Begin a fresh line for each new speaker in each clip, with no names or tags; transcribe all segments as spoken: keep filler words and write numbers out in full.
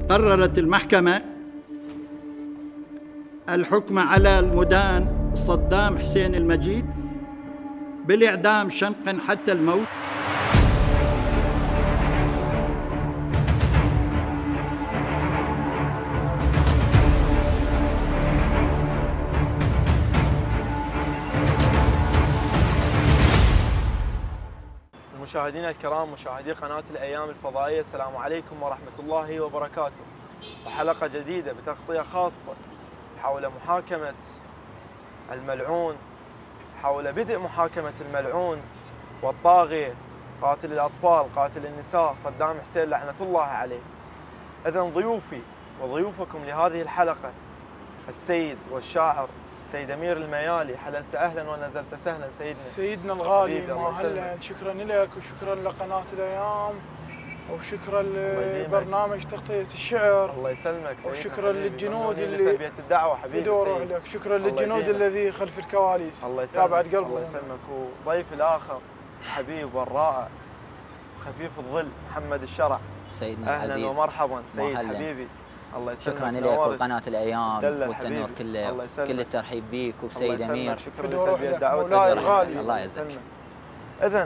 قررت المحكمة الحكم على المدان صدام حسين المجيد بالإعدام شنقا حتى الموت.
مشاهدينا الكرام، مشاهدي قناة الأيام الفضائية، السلام عليكم ورحمة الله وبركاته. وحلقة جديدة بتغطية خاصة حول محاكمة الملعون، حول بدء محاكمة الملعون والطاغية قاتل الأطفال قاتل النساء صدام حسين لعنة الله عليه. إذن ضيوفي وضيوفكم لهذه الحلقة السيد والشاعر سيد أمير الميالي. حللت أهلا ونزلت سهلا سيدنا.
سيدنا الغالي، مهلا، شكرا لك وشكرا لقناة الأيام وشكرا لبرنامج تغطية الشعر.
الله يسلمك سيدنا.
وشكرا للجنود اللي
تلبية الدعوة حبيبي
سيد. لك شكرا للجنود الذي خلف الكواليس.
الله يسلمك.
بعد قلبه.
الله يسلمك. وضيف الآخر حبيب والرائع خفيف الظل محمد الشرع.
سيدنا
أهلا
العزيز
ومرحبا سيد
محلن.
حبيبي. الله يسلمك.
شكرا لك وقناة الأيام والتنور كله، كل الترحيب بيك وبسيد أمير.
شكرا لتلبية دعوتك
الغالي.
الله يعزك.
إذن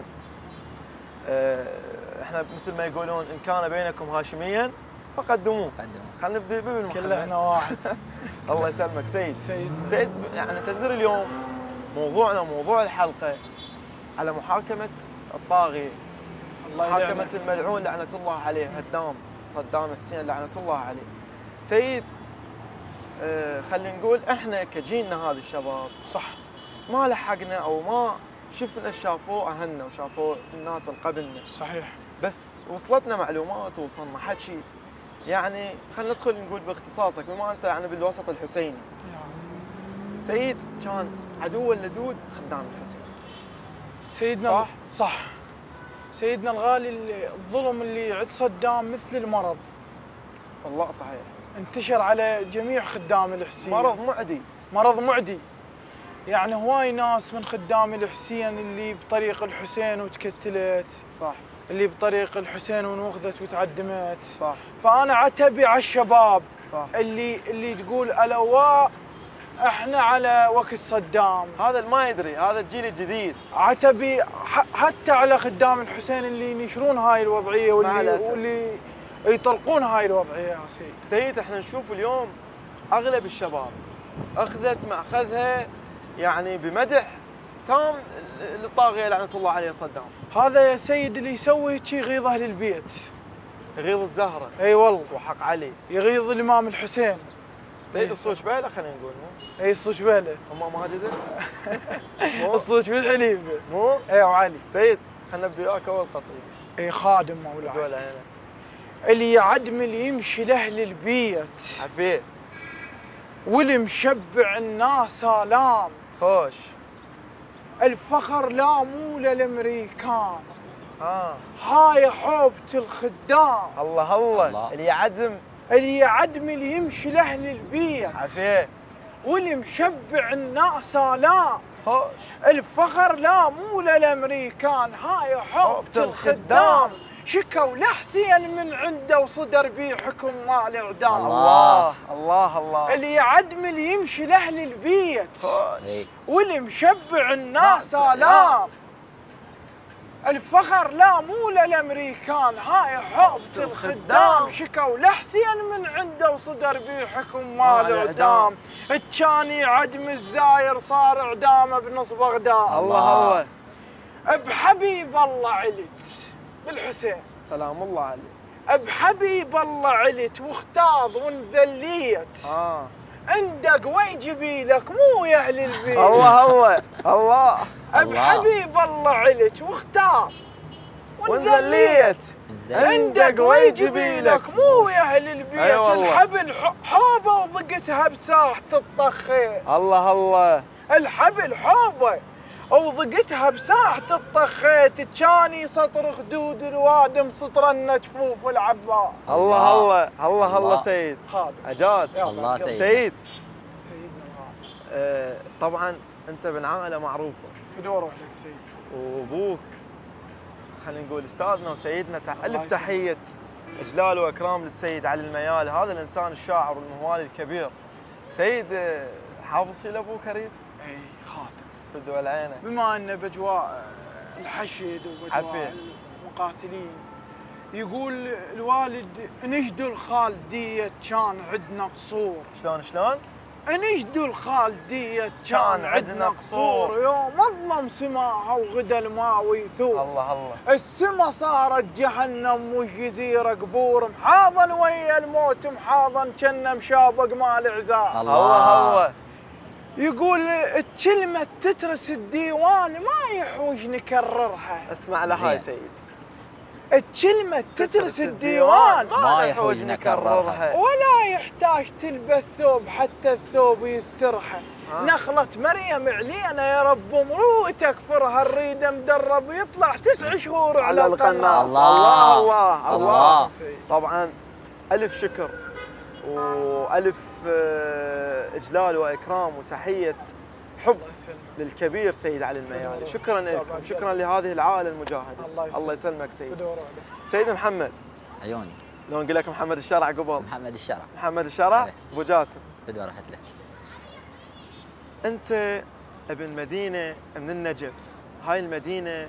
آه احنا مثل ما يقولون ان كان بينكم هاشميا فقدموه. خلينا نبدا بالمحكمة.
كلنا واحد.
الله يسلمك سيد.
سيد
سيد يعني تدري اليوم موضوعنا موضوع الحلقه على محاكمه الطاغية، محاكمه الملعون لعنه الله عليه هدام صدام حسين لعنه الله عليه. سيد آه خلينا نقول احنا كجيلنا هذا الشباب
صح
ما لحقنا او ما شفنا شافوه اهلنا وشافوه الناس اللي قبلنا.
صحيح.
بس وصلتنا معلومات ووصلنا حكي، يعني خلينا ندخل نقول باختصاصك بما انت يعني بالوسط الحسيني. سيد كان عدو اللدود خدام الحسين.
سيدنا
صح؟
صح. سيدنا الغالي، الظلم اللي عند صدام مثل المرض.
والله صحيح.
انتشر على جميع خدام الحسين.
مرض معدي.
مرض معدي. يعني هواي ناس من خدام الحسين اللي بطريق الحسين وتكتلت.
صح.
اللي بطريق الحسين ونوخذت وتعدمت.
صح.
فأنا عتبي على الشباب.
صح.
اللي اللي تقول ألواء احنا على وقت صدام.
هذا اللي ما يدري، هذا الجيل الجديد.
عتبي حتى على خدام الحسين اللي ينشرون هاي الوضعية واللي واللي يطلقون هاي الوضعية يا سيد.
سيد احنا نشوف اليوم اغلب الشباب اخذت ماخذها يعني بمدح تام للطاغية لعنة الله عليه صدام.
هذا يا سيد اللي يسوي شي يغيظ اهل البيت.
يغيظ الزهرة.
اي والله.
وحق علي.
يغيظ الامام الحسين.
سيد الصوج بيله خلينا نقول مو؟
اي الصوج بيله.
امام ماجد؟
الصوج بالحليب.
مو؟
اي وعلي.
سيد خلينا نبدا وياك اول قصيدة.
اي خادم مولاي.
ولا هنا.
اللي يعدم اللي يمشي لاهل البيت.
عفيت.
واللي مشبع الناس آلام.
خوش.
الفخر لا مو للامريكان.
اه
هاي حوبة الخدام.
الله الله, الله. اللي يعدم
اللي يعدم اللي يمشي لاهل البيت.
عفيت.
واللي مشبع الناس آلام.
خوش.
الفخر لا مو للامريكان. هاي حوبة الخدام. شكوا لحسين من عنده وصدر بيه حكم مال اعدام.
الله الله الله.
اللي يعدم اللي يمشي لاهل البيت.
خوش.
واللي مشبع الناس آلام. الفخر لا مو للامريكان. هاي حوبة الخدام. شكوا لحسين من عنده وصدر بيه حكم مال اعدام. الثاني عدم الزاير صار اعدامه بنص بغداد.
الله الله.
بحبيب الله علت بالحسين
سلام الله عليه.
بحبيب الله علت واختاض وانذليت.
اه
اندق ويجبي لك مو يا اهل البيت.
الله الله الله.
بحبيب الله علت واختاض
وانذليت.
اندق ويجبي لك مو يا اهل البيت.
أيوة
الحبل حوبه وضقتها بساحة الطخيت.
الله الله.
الحبل حوبه وضقتها بساحة الطخيت. كاني سطر خدود الوادم سطرنا جفوف العباس.
الله الله الله الله. سيد
خادم
عجاد.
الله سيد.
سيد
سيدنا الغالي.
آه طبعا انت من عائله معروفه.
فدوى روح لك سيد.
وابوك خلينا نقول استاذنا وسيدنا الف تحيه اجلال واكرام للسيد علي الميالي، هذا الانسان الشاعر والموالي الكبير. سيد حافظ شيء لابوك اريد؟
اي خاطر
فدوى العينه.
بما انه باجواء الحشد وباجواء المقاتلين، يقول الوالد نجد الخالدية كان عندنا قصور.
شلون شلون؟
نجد الخالدية كان عندنا قصور، يوم اظلم سماها وغدا الماء يثور.
الله الله.
السما صارت جهنم والجزيرة قبور، محاضن ويا الموت محاضن كنا مشابق مال عزاء.
الله الله.
يقول الكلمة تترس الديوان ما يحوج نكررها.
اسمع لها يا سيد.
الكلمة تترس الديوان
ما يحوج نكررها،
ولا يحتاج تلبس ثوب حتى الثوب يسترها. نخلة مريم علينا يا رب مروتك فرها الريد مدرب يطلع تسع شهور على القناص.
الله الله الله. طبعا ألف شكر وألف إجلال وإكرام وتحية حب للكبير سيد علي الميالي. شكرا لكم، شكرا لهذه العائله المجاهده. الله يسلمك, الله يسلمك سيد. سيد محمد
عيوني،
لو نقول لك محمد الشرع قبل.
محمد الشرع.
محمد الشرع ابو جاسم.
بدور راحت له.
انت ابن مدينه من النجف، هاي المدينه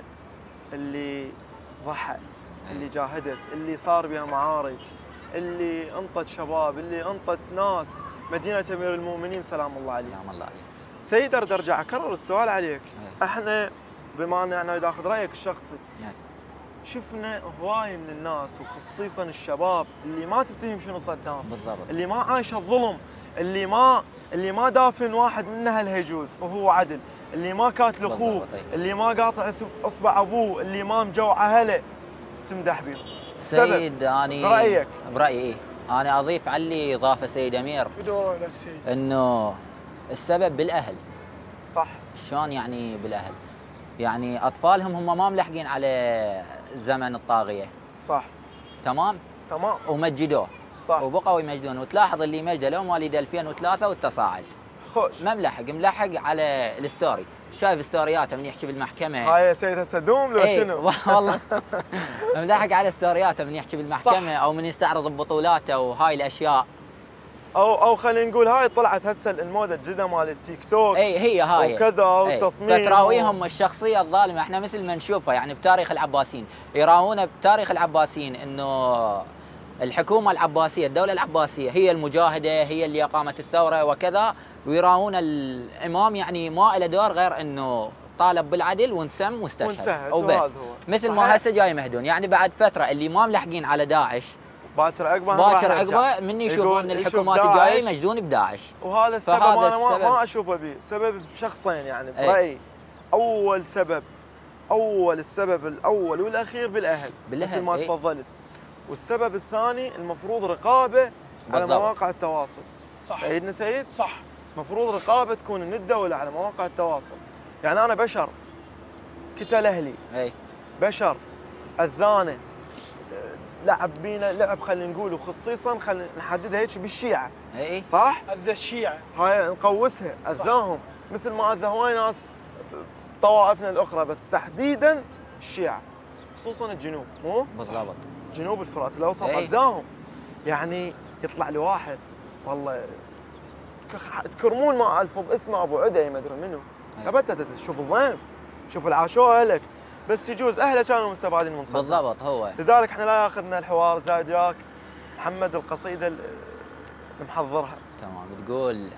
اللي ضحت، اللي جاهدت، اللي صار بها معارك، اللي انطت شباب، اللي انطت ناس، مدينه امير المؤمنين سلام الله عليه.
سلام الله عليه.
سيد اريد ارجع اكرر السؤال عليك. أيه. احنا بما ان انا اخذ رايك الشخصي،
أيه.
شفنا هواي من الناس وخصيصا الشباب اللي ما تفتهم شنو صدام،
بالضبط،
اللي ما عايش الظلم، اللي ما اللي ما دافن واحد منها الهيجوز وهو عدل، اللي ما كاتل اخوه، اللي ما قاطع اصبع ابوه، اللي ما مجوع اهله، تمدح بيهم.
سيد اني
برايك
برايي ايه انا اضيف على اللي اضافه سيد امير
بدور لك سيد
انه السبب بالاهل.
صح.
شلون يعني بالاهل؟ يعني اطفالهم هم ما ملحقين على زمن الطاغيه.
صح.
تمام؟
تمام.
ومجدوه.
صح.
وبقوا يمجدون، وتلاحظ اللي مجده لو مواليد ألفين وثلاثة والتصاعد.
خوش.
ما ملحق، ملحق على الستوري، شايف ستورياته من يحكي بالمحكمه.
هاي يا سيد هسه دوم لو
ايه
شنو؟
والله ملحق على ستورياته من يحكي بالمحكمه. صح. او من يستعرض ببطولاته وهاي الاشياء.
او او خلينا نقول هاي طلعت هسه الموضه الجديده مال التيك توك.
اي هي هاي
وكذا والتصميم.
فتراويهم الشخصيه الظالمه احنا مثل ما نشوفها يعني بتاريخ العباسيين، يراونا بتاريخ العباسيين انه الحكومه العباسيه، الدوله العباسيه هي المجاهده، هي اللي اقامت الثوره وكذا، ويراون الامام يعني ما له دور غير انه طالب بالعدل وانسم واستشهد وبس. مثل ما هسه جاي مهدون، يعني بعد فتره اللي ما ملحقين على داعش
باكر عقبه
باكر عقبه من يشوفون الحكومات الجايه يمجدون بداعش.
وهذا السبب انا ما, ما اشوفه به، سبب شخصين يعني برايي. اول سبب اول السبب الاول والاخير بالاهل
بالاهل
مثل ما تفضلت. والسبب الثاني المفروض رقابه على مواقع التواصل.
صح
سيدنا سيد؟
صح.
مفروض رقابه تكون من الدوله على مواقع التواصل. يعني انا بشر كتل اهلي،
اي
بشر اذانه لعب بينا لعب، خلينا نقول، وخصيصا خلينا نحددها هيك بالشيعه.
اي
صح؟
اذى الشيعه
هاي نقوسها، اذاهم مثل ما اذى هواي ناس طوائفنا الاخرى، بس تحديدا الشيعه خصوصا الجنوب، مو؟
بالضبط.
جنوب الفرات الاوسط اذاهم. يعني يطلع لي واحد والله تكرمون ما الفظ اسمه ابو عدي ما ادري منو، ابدا شوف الضيم، شوف العاشوره لك، بس يجوز اهله كانوا مستفادين من صدق.
بالضبط هو.
لذلك احنا لا ياخذنا الحوار زايد وياك محمد القصيده اللي محضرها.
تمام. تقول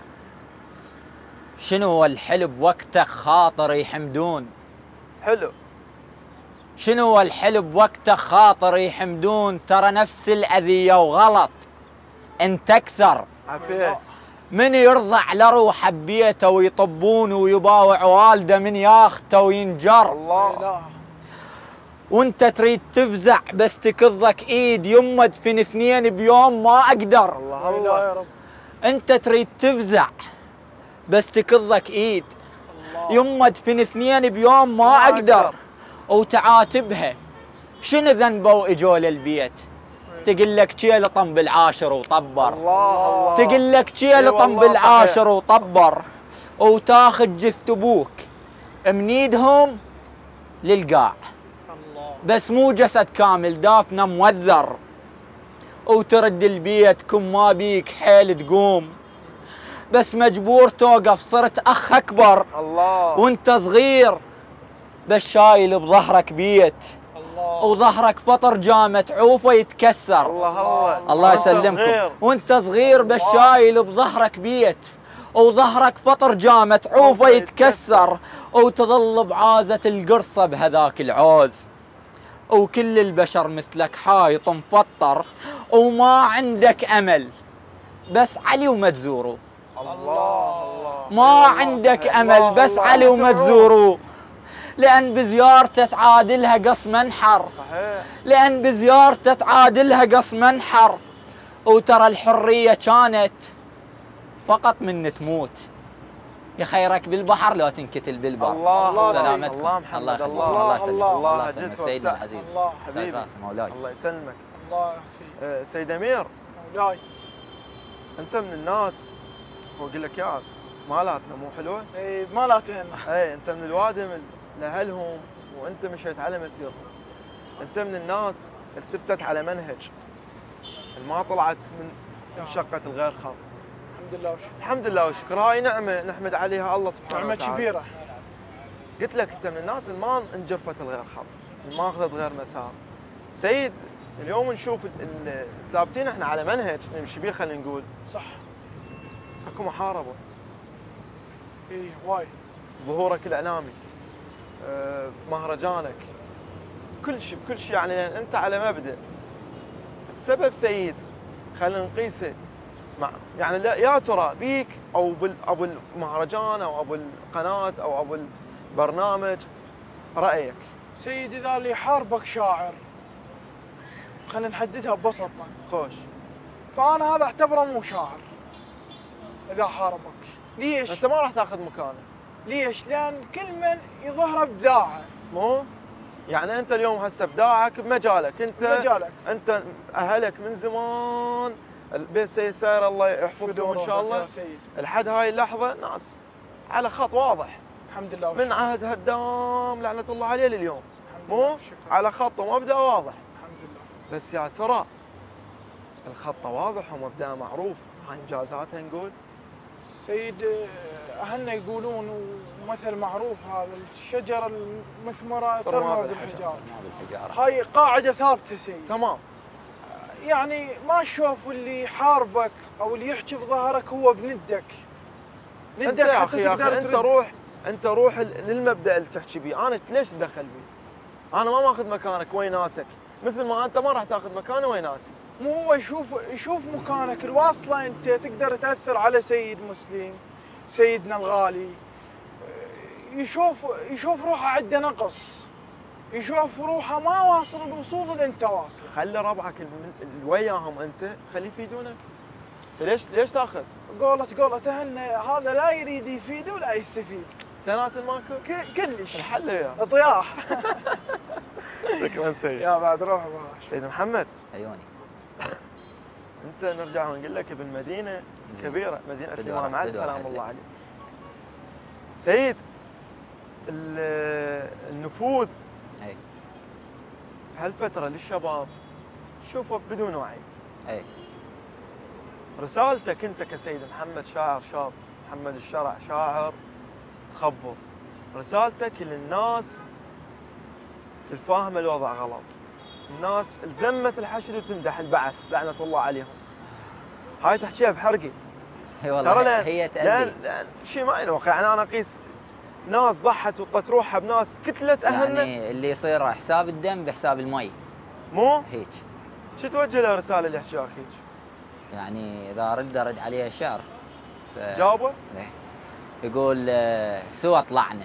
شنو الحلو بوقته خاطر يحمدون.
حلو.
شنو الحلو بوقته خاطر يحمدون، ترى نفس الاذيه وغلط ان تكثر.
عافيه.
من يرضع لروحه ببيته ويطبون ويباوع والده من ياخته وينجر.
الله.
وانت تريد تفزع بس تكضك ايد، يمه ادفن اثنين بيوم ما اقدر.
الله الله يا رب.
انت تريد تفزع بس تكضك ايد، يمه ادفن اثنين بيوم ما, ما اقدر. أقدر. وتعاتبها شنو ذنبه واجوا للبيت، تقول لك كيل طم بالعاشر وطبر.
الله.
تقول لك كيل طم بالعاشر وطبر، وتاخذ جث ابوك من ايدهم للقاع. الله. بس مو جسد كامل، دافنه موذر. وترد البيت كم ما بيك حيل تقوم، بس مجبور توقف صرت أخ أكبر
الله
وانت صغير، بس شايل بظهرك بيت
الله
وظهرك فطر جامة عوفه يتكسر.
الله الله
الله
وأنت
يسلمكم.
صغير.
وانت صغير بس شايل بظهرك بيت وظهرك فطر جامة عوفه
عوفه
يتكسر، وتظل بعازة القرصة بهذاك العوز، وكل البشر مثلك حايط مفطر، وما عندك أمل بس علي وما تزوره.
الله الله
ما
الله
عندك
صحيح.
أمل
الله
بس
الله
علي وما
يسمعون.
تزوره، لأن بزيارته تعادلها قص منحر،
صحيح.
لأن بزيارته تعادلها قص منحر. وترى الحرية كانت فقط من تموت، يخيرك بالبحر لو تنكتل بالبر.
الله الله
سلامتكم.
الله محمد
الله يخليك.
الله
الله يسلمك.
الله
الله
الله
يسلمك
جيت
سيدنا
وقتها.
العزيز.
الله
حبيبي.
راسي مولاي.
الله يسلمك.
الله يا سيدي
أه سيد امير،
مولاي.
انت من الناس واقول لك يا مالاتنا مو حلوه؟
اي ما لا تهنا.
اي انت من الوادم لاهلهم وانت مشيت على مسيرهم. انت من الناس اللي ثبتت على منهج، اللي ما طلعت من من شقه الغير خط.
الحمد لله وشكرا.
الحمد لله والشكر، هاي نعمه نحمد عليها الله سبحانه
نعمة
وتعالى.
كبيرة.
قلت لك انت من الناس اللي ما انجفت الغير خط، اللي ما اخذت غير مسار. سيد اليوم نشوف ال- ال- ثابتين احنا على منهج نمشي بيه، خلينا نقول
صح.
اكو محاربه،
اي وايد.
ظهورك الاعلامي، آه، مهرجانك، كل شيء بكل شيء، يعني انت على مبدا. السبب سيد خلينا نقيسه مع يعني لا يا ترى بيك او بال ابو المهرجان او ابو القناه او ابو البرنامج، رايك؟
سيد اذا اللي يحاربك شاعر، خلينا نحددها ببسطنا،
خوش.
فانا هذا اعتبره مو شاعر اذا حاربك. ليش؟
انت ما راح تاخذ مكانه.
ليش؟ لان كل من يظهر ابداعه.
مو يعني انت اليوم هسه ابداعك بمجالك، انت
مجالك.
انت اهلك من زمان البيت سيد ساير الله يحفظكم ان شاء الله
يا سيد.
لحد هاي اللحظه ناس على خط واضح
الحمد لله
من
وشكرا.
عهد هدام لعنه الله عليه لليوم،
الحمد
مو
لله وشكرا.
على خط ومبدا واضح.
الحمد لله.
بس يا ترى الخط واضح ومبدا معروف، هاي انجازاتها نقول.
سيد اهلنا يقولون ومثل معروف، هذا الشجره المثمره
ترمى
ترمى
بالحجارة.
بالحجاره.
ما بالحجارة.
هاي قاعده ثابته سيد.
تمام.
يعني ما تشوف اللي يحاربك او اللي يحكي بظهرك هو بندك.
انت يا اخي يا
تقدر
اخي انت
ترد.
روح، انت روح للمبدا اللي تحكي بيه، انا ليش تدخل بيه؟ انا ما ماخذ مكانك ويناسك، مثل ما انت ما راح تاخذ مكاني ويناسي.
مو هو يشوف يشوف مكانك الواصله، انت تقدر تاثر على سيد مسلم، سيدنا الغالي. يشوف يشوف روحه عنده نقص، يشوف روحه ما واصل الوصول اللي انت واصل.
خلي ربعك الم- اللي وياهم انت خليه يفيدونك. انت ليش ليش تاخذ؟
قولة قولة اهلنا هذا لا يريد يفيد ولا يستفيد.
اثنيناتهم ماكو؟
ك- كلش
الحل يا
طياح.
شكرا سيد.
يا بعد روح باش.
سيد محمد،
عيوني.
انت نرجع ونقول لك بالمدينه
زين.
كبيره، مدينه
بدور-
الامام علي
بدور
سلام
أحد
الله
لك.
عليه. سيد ال- النفوذ
اي
هالفتره للشباب شوفه بدون وعي.
اي
رسالتك انت كسيد محمد شاعر شاب، محمد الشرع شاعر تخبر، رسالتك للناس الفاهمه الوضع غلط، الناس اللي ذمت الحشد وتمدح البعث لعنه الله عليهم، هاي تحكيها بحرقي.
اي والله
ترى
هي-
لأن-
هي تأذي.
لان لان شيء ما ينوقع، يعني انا اقيس ناس ضحت وطت روحها بناس كتلت اهلنا.
يعني اللي يصير حساب الدم بحساب المي
مو
هيك.
شو توجه له رساله اللي يحكيها هيك؟
يعني اذا ارد ارد عليه شعر. ف...
جاوبه.
إيه. يقول آه، سوى طلعنا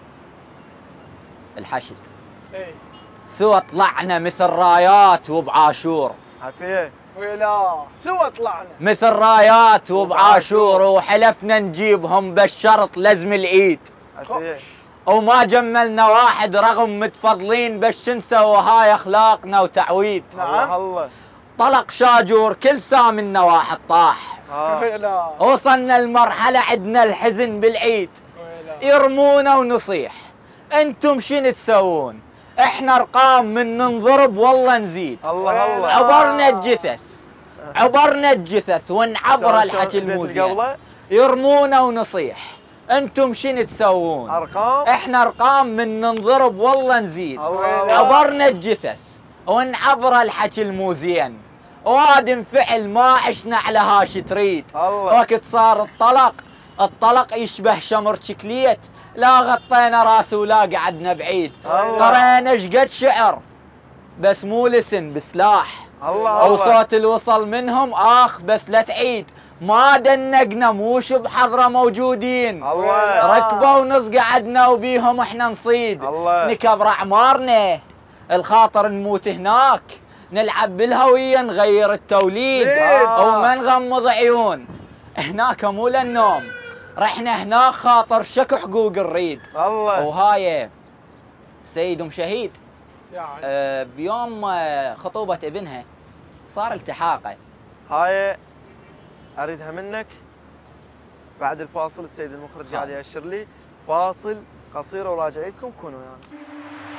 الحشد،
اي
سوى طلعنا مثل رايات وبعاشور،
عافيه.
ولا سوى طلعنا.
مثل رايات وبعاشور، وحلفنا نجيبهم بالشرط لزم الايد،
عافيه.
وما جملنا واحد رغم متفضلين، بس ننسى وهاي اخلاقنا وتعويد.
الله الله.
طلق شاجور كل سامنا واحد طاح،
آه.
ولا
وصلنا المرحلة عدنا الحزن بالعيد،
ولا
يرمونا ونصيح انتم شنو تسوون؟ احنا ارقام من ننضرب والله نزيد،
الله الله.
عبرنا الجثث عبرنا الجثث ونعبر الحكي الموزين، يرمونا ونصيح. انتم شنو تسوون؟
ارقام؟
احنا ارقام من ننضرب والله نزيد.
الله.
عبرنا الجثث ونعبر الحكي الموزين، وادم فعل ما عشنا على هاش تريد.
الله.
وقت صار الطلق، الطلق يشبه شمر شكليت، لا غطينا راس ولا قعدنا بعيد.
الله.
قرينا شقد شعر بس مو لسن بسلاح.
الله.
او صوت الوصل منهم اخ بس لا تعيد، ما دنقنا موش بحضره موجودين.
الله.
ركبوا ونص قعدنا وبيهم احنا نصيد.
الله.
نكبر اعمارنا، الخاطر نموت هناك، نلعب بالهويه نغير التوليد.
آه.
وما نغمض عيون، هناك مو للنوم، رحنا هناك خاطر شكو حقوق الريد.
الله.
وهاي سيد ام شهيد
يعني.
آه بيوم آه خطوبه ابنها صار التحاقه.
هاي اريدها منك بعد الفاصل. السيد المخرج قاعد يأشر لي فاصل قصير وراجع لكم، كونوا ويانا. يعني.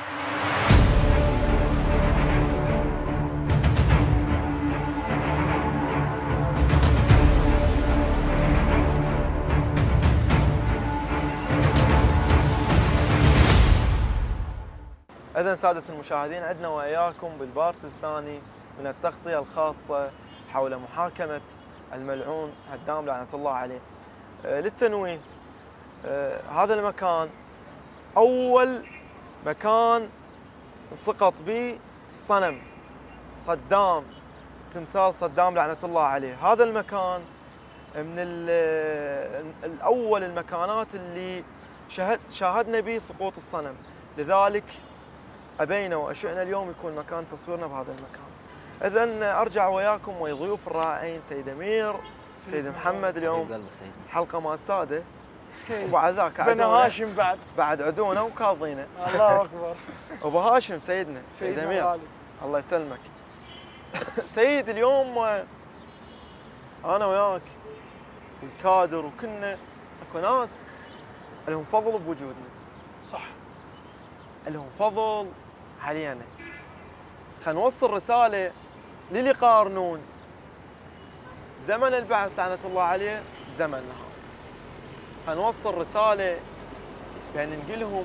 إذن سادة المشاهدين، عندنا وإياكم بالبارت الثاني من التغطية الخاصة حول محاكمة الملعون هدام لعنة الله عليه. آه للتنويه، آه هذا المكان أول مكان سقط به صنم صدام، تمثال صدام لعنة الله عليه. هذا المكان من الأول المكانات اللي شهد شاهدنا به سقوط الصنم، لذلك أبينا وأشئنا اليوم يكون مكان تصويرنا بهذا المكان. إذن أرجع وياكم ويضيوف الرائعين سيد أمير، سيد محمد. اليوم حلقة مع السادة، وبعد ذاك
بن هاشم بعد
بعد عدونا وكاظينا.
الله أكبر.
أبو هاشم سيدنا، سيد أمير غالي. الله يسلمك. سيد اليوم أنا وياك والكادر وكنا أكو ناس لهم فضل بوجودنا.
صح.
لهم فضل علينا. خلينا نوصل رسالة للي يقارنون زمن البعث لعنة الله عليه بزمننا هذا. خلينا نوصل رسالة بأن نقلهم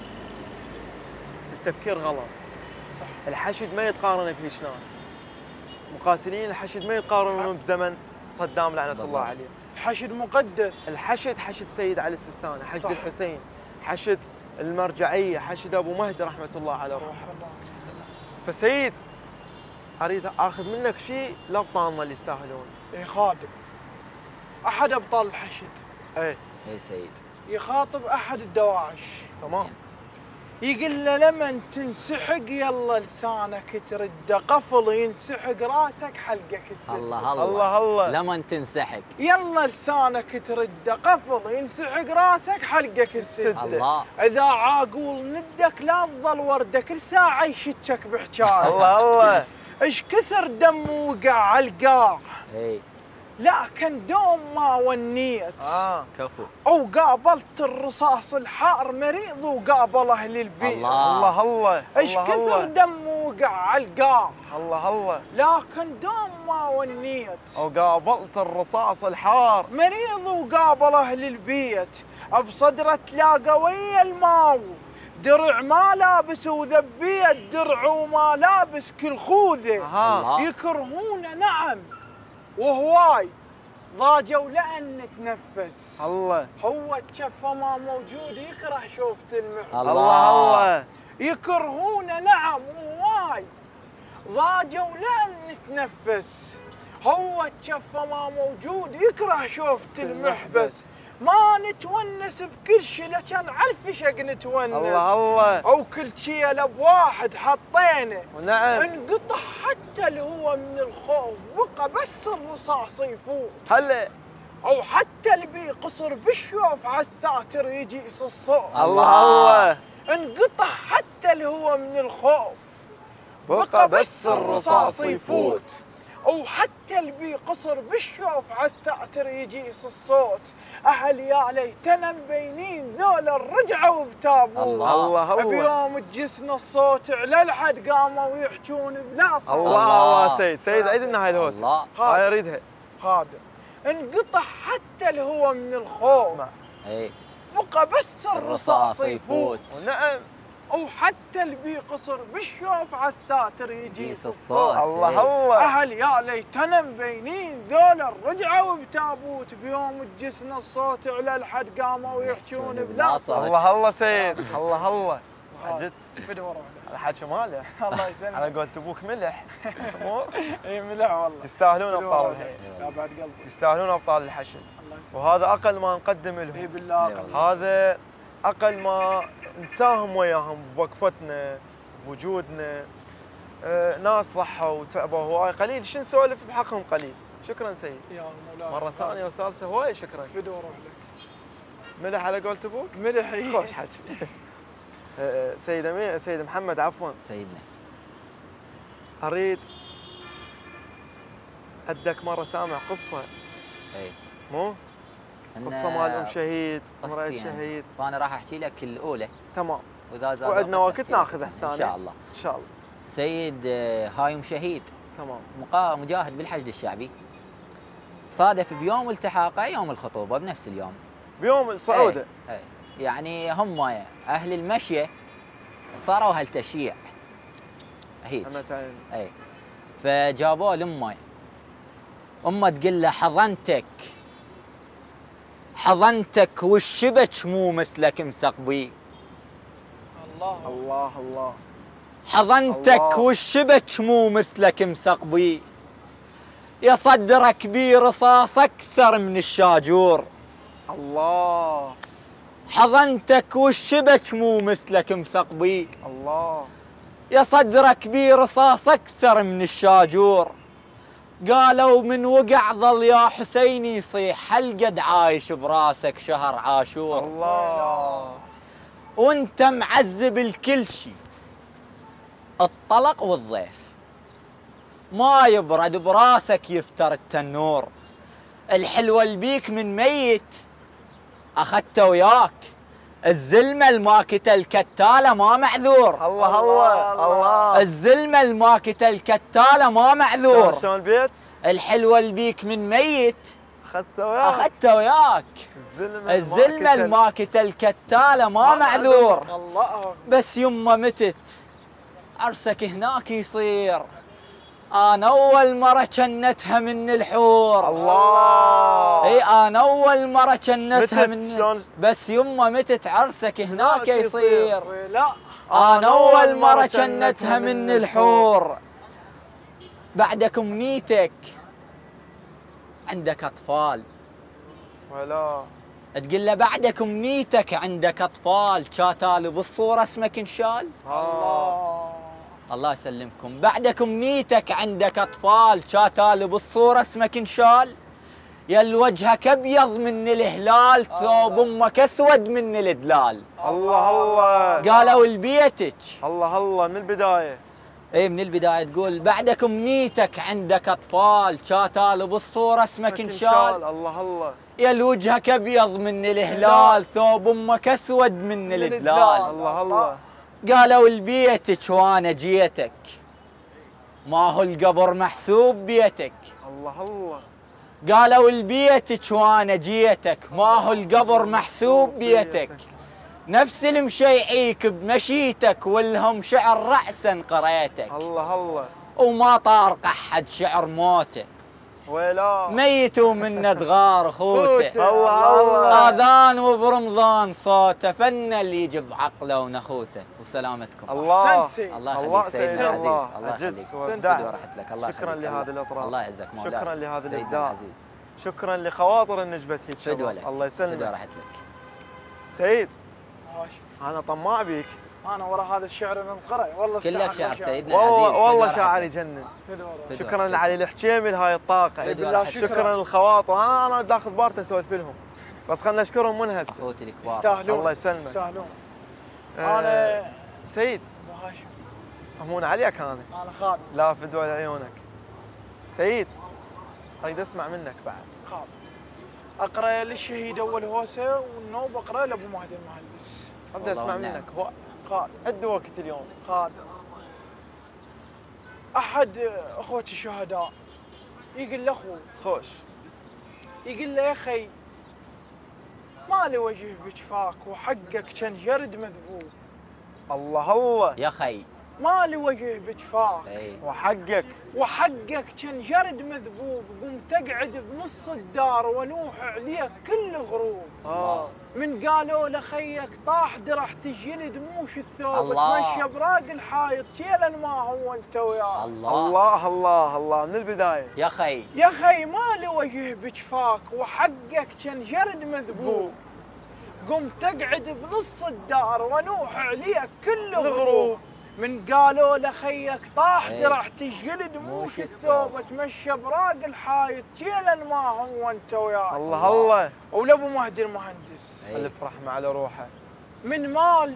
التفكير غلط.
صح.
الحشد ما يتقارن بهيش ناس. مقاتلين الحشد ما يتقارنون بزمن صدام لعنة الله عليه.
الحشد مقدس.
الحشد حشد سيد علي السيستاني، حشد صح. الحسين، حشد المرجعية، حشد أبو مهدي رحمة الله على روحه. فسيد أريد أخذ منك شيء لأبطالنا اللي يستاهلون.
إيه خادم أحد أبطال الحشد.
إيه
إيه سيد
يخاطب أحد الدواعش.
تمام.
يقول له لمن تنسحق يلا لسانك ترد، قفل ينسحق راسك حلقك السد.
الله الله
الله الله.
لمن تنسحق
يلا لسانك ترد، قفل ينسحق راسك حلقك السد.
الله.
إذا عاقول ندك لا تظل ورده، كل ساعة يشتك بحجارة.
الله الله.
إيش كثر دم وقع على القاع.
اي
لكن دوم ما ونيت.
اه
كفو.
وقابلت الرصاص الحار مريض وقابل اهل البيت.
الله
الله الله.
ايش كثر دم وقع على القاع.
الله الله.
لكن دوم ما ونيت.
وقابلت الرصاص الحار
مريض وقابل اهل البيت، بصدره تلاقى ويا الماو، درع ما لابس وذبيت درع وما لابس كل خوذه.
آه.
يكرهونه نعم وهواي، ضاجوا لأن نتنفس.
الله.
هو الشفة ما موجود يكره شوفة المحور.
الله الله.
يكرهونه نعم وهواي، ضاجوا لأن نتنفس. هو الشفة ما موجود يكره شوفة المحبس. ما نتونس بكل شيء لكن على الفشق نتونس.
الله الله.
او كل شيء بواحد حطينا.
نعم.
انقطع حتى اللي هو من الخوف، بقى بس الرصاص يفوت.
هلا.
او حتى اللي بيقصر بالشوف على الساتر يجي الصوت.
الله الله.
انقطع حتى اللي هو من الخوف،
بقى بس الرصاص يفوت.
وحتى اللي بي قصر بالشوف عالساتر يجيس الصوت. اهل يا ليتنا مبينين ذول الرجعوا بتابوت.
الله الله.
بيوم تجسنا الصوت على الحد قاموا يحجون بلا صوت.
الله الله سيد سيد عيد لنا هاي الهوسه.
الله.
هاي اريدها.
خادم انقطع حتى الهوى من الخوف.
اسمع.
اي
بقى بس الرصاص يفوت.
ونعم.
وحتى اللي بي قصر بالشوف عالساتر يجيس الصوت.
الله الله.
اهل يا ليتنا مبينين ذول الرجعوا بتابوت. بيوم تجسنا الصوت على الحد قاموا يحجون بلا صوت.
الله الله سيد. الله الله. عجبت.
بدور
على حد شماله.
الله يسلمك.
على قولة ابوك ملح. امور.
اي ملح والله.
يستاهلون ابطال الهي.
لا بعد قلبي.
يستاهلون ابطال الحشد.
الله يسلمك.
وهذا اقل ما نقدم
اي
لهم.
بالله.
هذا اقل ما نساهم وياهم بوقفتنا بوجودنا. آه ناس ضحوا وتعبوا هواي قليل شو نسولف بحقهم قليل. شكرا سيد.
يا مولاي.
مره ثانيه وثالثه هواي شكرا.
بدور لك.
ملح على قولة ابوك؟
ملح.
خوش حكي. آه سيد امين سيد محمد عفوا.
سيدنا
اريد عندك مره سامع قصه
اي
مو؟ قصه مال ام شهيد امرأة
قصتي يعني.
شهيد.
فانا راح احكي لك الاولى
تمام.
واذا زاد
وعندنا
وقت
وقت
أحكي لك
ناخذه
الثانية.
الثاني
ان شاء الله.
ان شاء الله.
سيد آه، هاي ام شهيد
تمام.
مقا مجاهد بالحشد الشعبي صادف بيوم التحاقه يوم الخطوبه بنفس اليوم.
بيوم الصعوده.
اي اي يعني هم اهل المشيه صاروا هالتشييع هيك.
همتين.
اي فجابوه لامه. امه تقول له حضنتك حضنتك والشبك مو مثلك مثقبي.
الله
الله الله.
حضنتك
الله.
والشبك مو مثلك مثقبي. يا صدرك بي رصاص اكثر من الشاجور.
الله
حضنتك والشبك مو مثلك مثقبي.
الله.
يا صدرك بي رصاص اكثر من الشاجور. قالوا من وقع ظل يا حسين يصيح هل قد عايش براسك شهر عاشور.
الله.
وانت معذب الكل شي الطلق والضيف ما يبرد براسك يفتر التنور. الحلوة البيك من ميت اخذته وياك. الزلمة الماكتة الكتالة ما معذور.
الله الله الله.
الزلمة الماكتة الكتالة ما معذور.
شلون البيت؟
الحلوة البيك من ميت
اخذته وياك.
اخذته وياك.
الزلمة
الزلمة الماكتة الكتالة ما معذور.
الله.
بس يمه متت عرسك هناك يصير. انا اول مرة جنتها من الحور.
الله.
اي انا اول مرة جنتها
متت
من
شلون؟
بس يمه متت عرسك هناك يصير.
لا
انا اول مرة جنتها من الحور. بعدك امنيتك عندك اطفال.
ولا
تقول له بعدك امنيتك عندك اطفال. شاتال بالصورة اسمك انشال.
الله.
الله يسلمكم. بعدك امنيتك عندك اطفال. شاتال بالصورة اسمك انشال. يا وجهك ابيض من الهلال ثوب امك اسود من الدلال.
الله الله.
قالوا لبيتك.
الله الله من البداية.
اي من البداية تقول بعدك امنيتك عندك اطفال. شاتال بالصورة اسمك انشال.
الله الله.
يا وجهك ابيض من الهلال ثوب امك اسود من الدلال.
الله الله.
قالوا لبيتك وانا جيتك ما هو القبر محسوب بيتك.
الله الله.
قالوا لبيتك وانا جيتك ما هو القبر محسوب بيتك. نفس المشيعيك بمشيتك والهم شعر رأسا قريتك.
الله الله.
وما طارق احد شعر موته.
ولا
ميت ومنه تغار خوته.
الله الله.
اذان وبرمضان صوته فن اللي يجب عقله ونخوته. وسلامتكم.
الله.
سنسي.
الله
الله
يخليك سيدنا
سيد
العزيز.
الله.
الله
أجد
يخليك.
وابدعت.
ورحت لك. الله
شكرا
يخليك.
لهذا الاطراف.
الله يعزك مولاي.
شكرا لهذا
سيدنا
الابداع.
العزيز.
شكرا لخواطر النجبة هيك
فدوى
شباب.
لك.
الله
فدوى
يسلمك.
رحت لك.
سيد
ماشي.
انا طماع بيك.
انا ورا هذا الشعر ننقرأ والله.
كلك
استحق
شعر سيدنا
والله
العزيز.
والله
فدوى
شاعر
رحت لك.
يجنن.
فدوى.
فدوى.
شكرا
فدوى.
علي الحجيمي لهاي الطاقة.
فدوى.
لا،
رحت لك.
شكراً.
شكرا للخواطر. انا انا داخل بارتن اسولف لهم بس خلنا نشكرهم من هسه.
اخوتي الكبار.
يستاهلون.
الله يسلمك.
يستاهلون.
آه
انا
سيد
ابو هاشم.
همون عليك انا.
انا خالد.
لا فدوى لعيونك. سيد اريد اسمع منك بعد.
خاب اقرا للشهيد اول هوسه والنوب اقرا لابو مهدي المهندس.
ابدا اسمع
نعم.
منك. هو
قال
عد وقت اليوم.
قال احد اخوتي الشهداء يقول لاخوه
خوش.
يقول له يا اخي ما لي وجه بجفاك وحقك كان جرد مذبوب.
الله الله.
يا خي.
ما لي وجه بجفاك
اي
وحقك
وحقك كان جرد مذبوب. قمت اقعد بنص الدار ونوح عليك كل غروب.
اه
من قالوا لخيك طاح درح تجلد موش الثوب
الله.
تمشى براق الحايط كيلا ما هو انت وياه.
الله.
الله الله الله من البدايه.
يا خي.
يا خي ما لي وجه بجفاك وحقك كان جرد مذبوب. قمت اقعد بنص الدار ونوح عليك كل غروب. من قالوا لخيك طاح
ايه.
درح تجلد موش الثوب تمشى براق الحايط كيلا ما هو انت وياه.
الله الله.
ولابو مهدي المهندس
اي.
الف رحمه على روحه.
من مال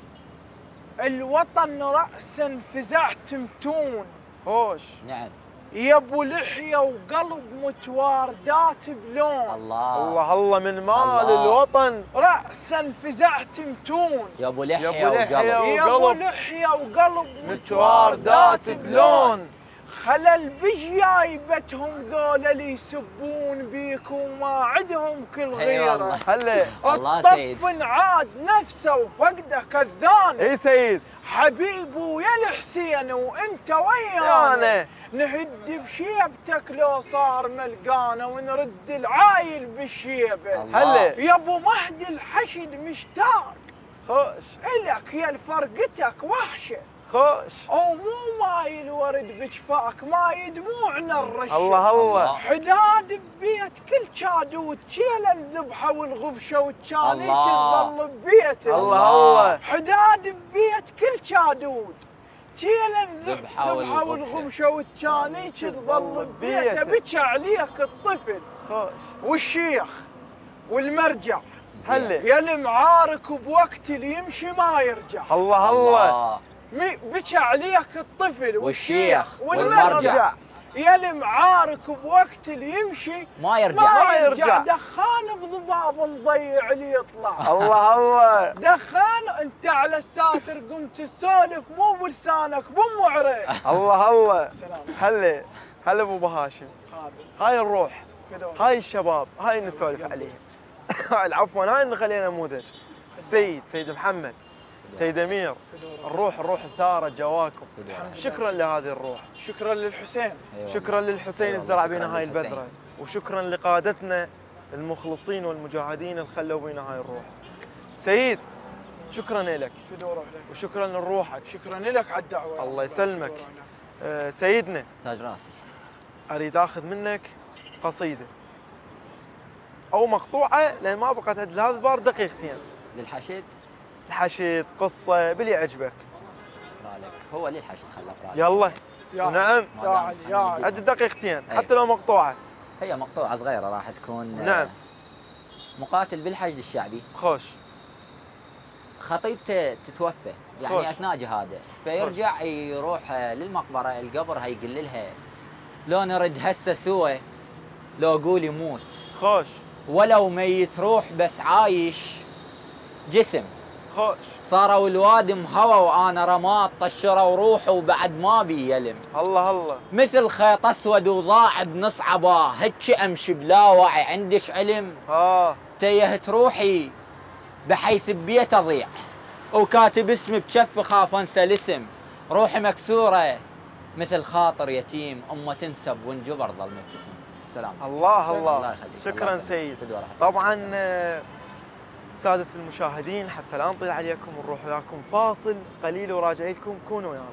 الوطن رأسا فزعت متون.
خوش.
نعم.
يا ابو لحيه وقلب متواردات بلون.
الله.
الله الله من مال
الله.
الوطن
رأسا فزعت متون.
يا ابو لحيه
يا أبو لحية
وقلب.
يا ابو
وقلب
لحيه وقلب
متواردات بلون.
خلل بجايبتهم ذولا اللي يسبون بيك وما عندهم كل
اي والله.
غيره.
هلا.
الله سيد.
الطف عاد نفسه وفقده كالذان.
اي سيد.
حبيب ويا الحسين وانت ويانا
انا
نهد بشيبتك لو صار ملقانا ونرد العايل بالشيبه.
الله.
هلا.
يا ابو مهدي الحشد مشتاق
خوش.
الك يا فرقتك وحشه.
خوش.
او مو مايل ورد بجفاك ماي دموعنا الرشه.
الله الله.
حداد ببيت كل شادوت كيلا الذبحه والغبشه والشاني
الله.
تظل ببيته.
الله الله.
حداد ببيت كل شادود كيلا
الذبحة
الذبحه
والغبشة.
والغبشه والشاني تظل ببيته.
ببيته.
بكى عليك الطفل
خوش.
والشيخ والمرجع
هلا.
يا المعارك بوقت اللي يمشي ما يرجع.
الله الله.
مي- بكى عليك الطفل
والشيخ
والمرجع
والمرجع.
يا المعارك بوقت اللي يمشي
ما يرجع.
ما
يرجع.
يرجع. دخان بضباب مضيع اللي يطلع.
الله الله.
دخان انت على الساتر قمت تسولف مو بلسانك بام عريق.
الله الله.
سلام.
هلا. هلا ابو بهاشم.
هذا
هاي الروح.
كذا.
هاي الشباب هاي اللي نسولف عليهم. عفوا هاي اللي خلينا نموذج. السيد سيد محمد سيد امير. الروح الروح الثاره جواكم. شكرا لهذه الروح.
شكرا للحسين.
أيوة.
شكرا للحسين
أيوة.
الزرع بينا
شكراً
هاي
للحسين.
البذره. وشكرا لقادتنا المخلصين والمجاهدين اللي خلوا بينا هاي الروح. سيد شكرا لك
في روح لك.
وشكرا لروحك.
شكرا لك على الدعوه.
الله يسلمك. آه سيدنا
تاج راسي.
اريد اخذ منك قصيده او مقطوعه لان ما بقت عند هذا البار دقيقتين.
للحشد.
الحشد قصه باللي يعجبك.
اقرا لك. هو للحشد خله اقرا لك.
يلا.
يا
نعم.
يا علي يا علي.
عد دقيقتين
أيوة.
حتى لو مقطوعه.
هي مقطوعه صغيره راح تكون. آه،
نعم.
مقاتل بالحشد الشعبي
خوش.
خطيبته تتوفى يعني
خوش.
اثناء جهاده فيرجع يروح آه، للمقبره القبر هي يقول لها لو نرد هسه سوى لو اقول يموت
خوش.
ولو ميت روح بس عايش جسم.
خوش.
صاروا الوادم هوا وانا رماد طشروا روحه وبعد ما بي يلم.
الله الله.
مثل خيط اسود وضاع بنص عباه هيك امشي بلا وعي عندش علم.
اه
تيهت روحي بحيث ببيت اضيع وكاتب اسمي بكف خاف انسى الاسم. روحي مكسوره مثل خاطر يتيم امه تنسب وانجبر ظل مبتسم. سلام.
الله الله.
الله يخليك.
شكرا
الله
سيد.
يسلمك.
طبعا آه، سادة المشاهدين حتى لا نطيل عليكم ونروح وياكم فاصل قليل وراجع لكم كونوا ويانا.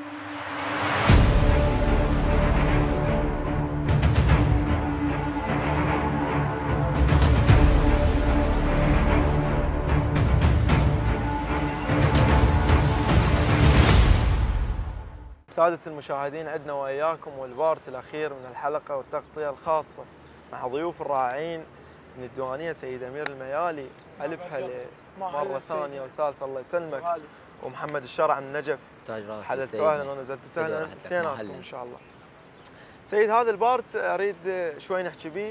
سادة المشاهدين عندنا وإياكم والبارت الأخير من الحلقة والتغطية الخاصة مع ضيوف الرائعين من الديوانية سيد أمير الميالي. ألف هلا مرة ثانية وثالثة الله يسلمك. ومحمد الشرع من النجف.
تاج راسي.
حللتوا أهلا ونزلت سهلا اثنيناتكم إن شاء الله. سيد هذا البارت اريد شوي نحكي بيه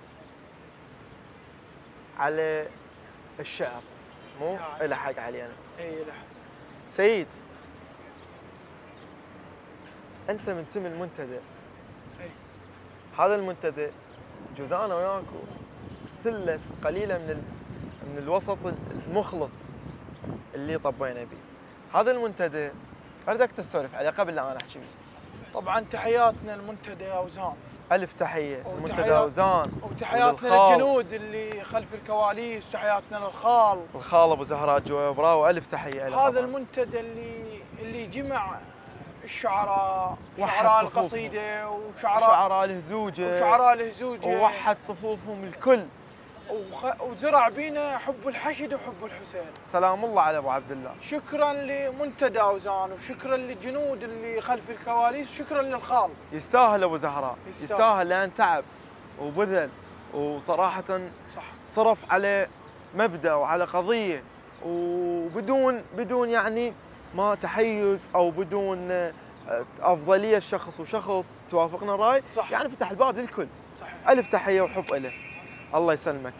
على الشعر، مو له حق علي انا.
اي له.
سيد انت منتمي المنتدى.
اي.
هذا المنتدى جزء انا وياك ثله قليله من ال... من الوسط المخلص اللي طبينا به. هذا المنتدى اريدك تسولف عليه قبل لا انا احكي بيه.
طبعا تحياتنا المنتدى اوزان.
الف تحيه المنتدى
وتحيات-
اوزان.
وتحياتنا
وللخال.
للجنود اللي خلف الكواليس، وتحياتنا للخال.
الخال ابو زهراء جوا براو، الف تحيه له.
هذا
طبعاً.
المنتدى اللي اللي جمع الشعراء،
وحد
شعراء
صفوفهم.
القصيده وشعراء
شعراء الهزوجه
وشعراء الهزوجه،
ووحد صفوفهم الكل.
وخ... وزرع بينا حب الحشد وحب الحسين.
سلام الله على ابو عبد الله.
شكرا لمنتدى اوزان، وشكرا للجنود اللي خلف الكواليس، وشكرا للخال.
يستاهل ابو زهراء،
يستاهل.
يستاهل لان تعب وبذل وصراحه
صح.
صرف على مبدا وعلى قضيه، وبدون بدون يعني ما تحيز او بدون آه، افضليه شخص وشخص، توافقنا الراي؟
صح.
يعني فتح الباب للكل.
صحيح.
الف تحيه وحب له. الله يسلمك.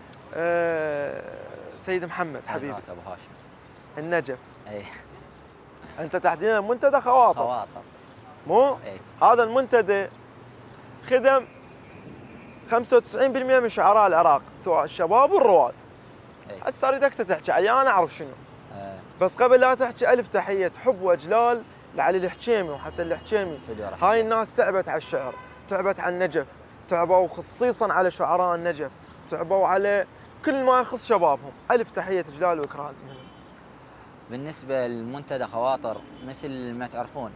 أه سيد محمد حبيبي
راس ابو هاشم.
النجف،
اي
انت تحديدا منتدى خواطر،
خواطر.
مو؟
اي
هذا المنتدى خدم خمسة وتسعين بالمئة من شعراء العراق، سواء الشباب والرواد.
اي
هسه اريدك تحكي علي، انا اعرف شنو.
آه،
بس قبل لا تحكي الف تحيه حب واجلال لعلي الحكيمي وحسن الحكيمي.
فدوة
هاي الناس تعبت على الشعر، تعبت على النجف، تعبوا خصيصا على شعراء النجف، تعبوا على كل ما يخص شبابهم. الف تحيه اجلال واكرام.
بالنسبه للمنتدى خواطر، مثل ما تعرفون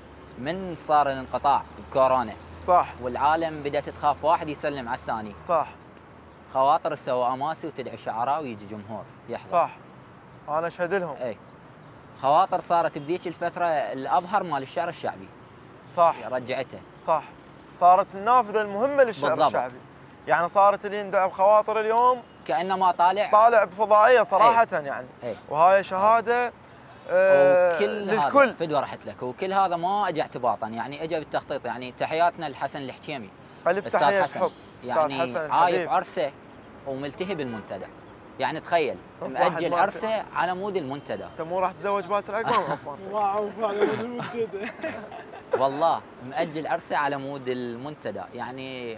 من صار الانقطاع بكورونا
صح
والعالم بدات تخاف واحد يسلم على الثاني،
صح
خواطر سوى اماسي وتدعي شعراء ويجي جمهور يحضر.
صح، انا اشهد لهم.
اي خواطر صارت بذيك الفتره الاظهر مال الشعر الشعبي،
صح
رجعته.
صح، صارت النافذه المهمه للشعر
بالضبط.
الشعبي. يعني صارت اللي يندعى بخواطر اليوم
كانما طالع
طالع بفضائيه صراحه يعني.
اي
وهاي شهاده آه
وكل
للكل.
هذا فدوه رحت لك، وكل هذا ما اجى اعتباطا، يعني اجى بالتخطيط. يعني تحياتنا لحسن الحكيمي،
الف
استاذ
تحيه
حسن،
حب. استاذ
يعني
حسن
عايف
الحبيب.
عرسه وملتهي بالمنتدى. يعني تخيل
طب واحد
مأجل
ما
عرسه على مود المنتدى.
انت مو راح تتزوج باكر عقب عفوا.
واو على المنتدى.
والله مأجل عرسه على مود المنتدى. يعني